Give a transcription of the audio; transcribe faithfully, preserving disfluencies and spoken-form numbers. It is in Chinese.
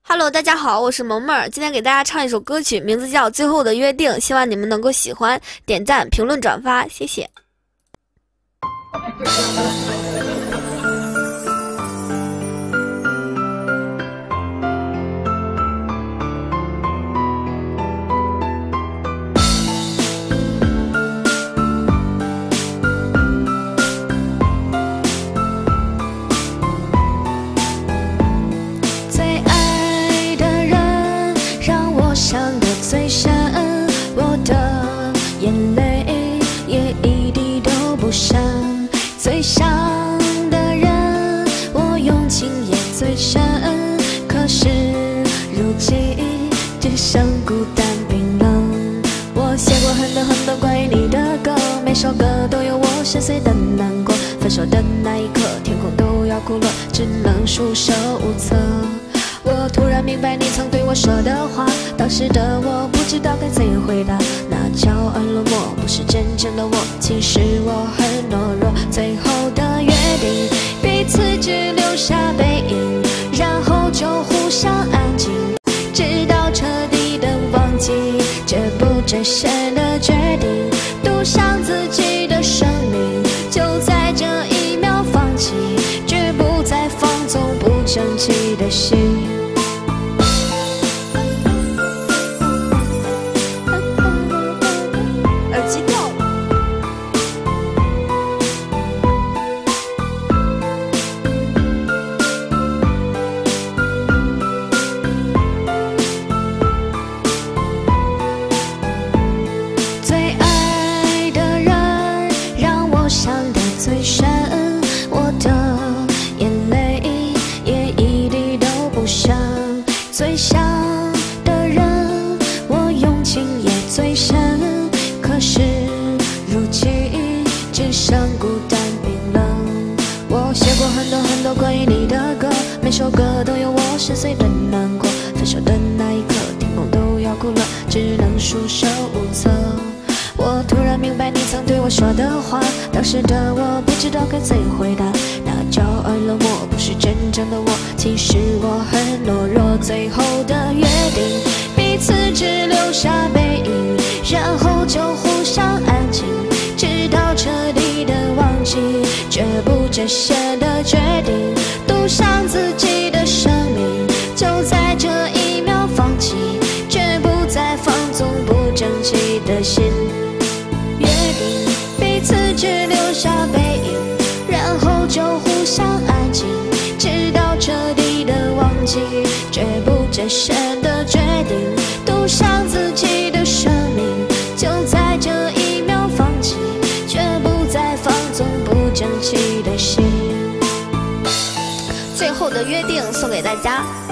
Hello， 大家好，我是萌萌儿，今天给大家唱一首歌曲，名字叫《最后的约定》，希望你们能够喜欢，点赞、评论、转发，谢谢。 想得最深，我的眼泪也一滴都不剩。最想的人，我用情也最深。可是如今只剩孤单冰冷。我写过很多很多关于你的歌，每首歌都有我深邃的难过。分手的那一刻，天空都要哭了，只能束手无策。我突然明白你曾对我说的话，当时的我不知道该怎样回答。那骄傲落寞不是真正的我，其实我很懦弱。最后的约定，彼此只留下背影，然后就互相安静，直到彻底的忘记这不真实的决定。赌上自己的生命，就在这一秒放弃，绝不再放纵不争气的心。想得最深，我的眼泪也一滴都不剩。最想的人，我用情也最深。可是如今只剩孤单冰冷。我写过很多很多关于你的歌，每首歌都有我深邃的难过。分手的那一刻，天空都要哭了，只能束手无策。我突然明白你曾对我说的话，当时的我不知道该怎样回答。那骄傲冷漠不是真正的我，其实我很懦弱。最后的约定，彼此只留下背影，然后就互相安静，直到彻底的忘记这不真实的决定。赌上自己的生命，就在这一秒放弃，绝不再放纵不争气的心。约定，彼此只留下背影，然后就互相安静，直到彻底的忘记这不真实的决定。赌上自己的生命，就在这一秒放弃，绝不再放纵不争气的心。 最后的约定送给大家。